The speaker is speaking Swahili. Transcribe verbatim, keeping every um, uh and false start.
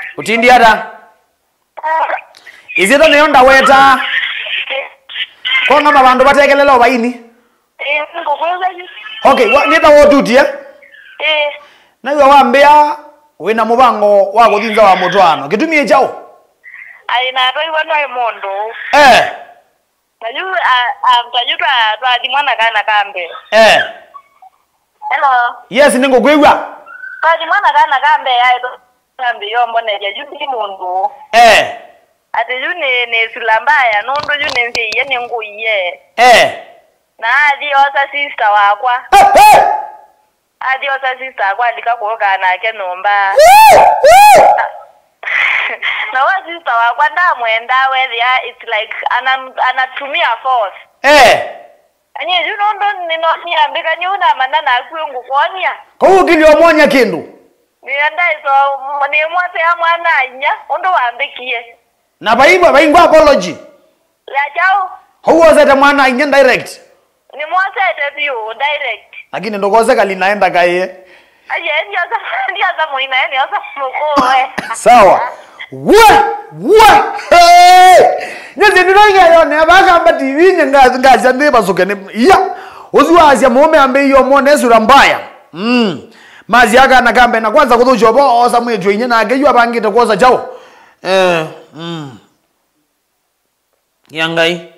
Utindi ata. Izito ne onda weta. Ko ngama bantu batekelela obayini? Eh, ngokweza yi. Okay, wa nita wotuti eh? Eh. Nawe wambia wina mubango wa kuthinza wa mutwano. Kitumie chao. Ai na roi wano emondo. Eh. Nayu a mtayu twa twa di mwana kana kambe. Eh. Hello. Yes ningo gwegwa. Twa di mwana kana kambe ai to kambe yo mbone ya yuti mundu. Eh. Ate yune ne sulambaya nondo yune mfe yene nguye. Eh. Na adi osa sister wakwa. Adi osa sister akwa likakuoka na ke nomba. Na wa sister wakwa ndamwenda where it's like anatumia force. Eh. Anye yuno ndo nino niambika nyuna manana akuyungu konya. Ko ukili omonya kindu. Nienda iso ni mwate ya mwana nya ondo wambikie. Na baibwa baingwa apology. Ya chao. How was it mwana nya direct? Ni mwate etabiu direct. Lakini ndokoze kali naenda kaye. Aje ndio sasa ndio sasa muina yani sasa mkoe. Sawa. Wa wa. Hey! Nyenze ndinonge yone bagamba T V nyengazi ngazi ande basukene. Ya. Oziwazi muome ambe iyo mone sura mbaya. Mm. Mazi yaka nakambe na kwanza kuthujo bo osa mwejo inye na ageyo abangite koza chao. Eh. Mm. Yangai.